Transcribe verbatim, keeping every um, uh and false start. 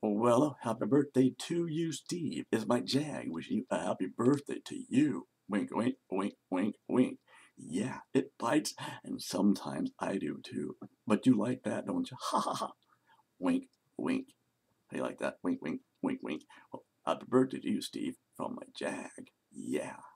Well, happy birthday to you, Steve. It's my Jag wishing you a happy birthday to you. Wink, wink, wink, wink, wink. Yeah, it bites, and sometimes I do too. But you like that, don't you? Ha ha ha. Wink, wink. How you like that? Wink, wink, wink, wink. Well, happy birthday to you, Steve, from my Jag. Yeah.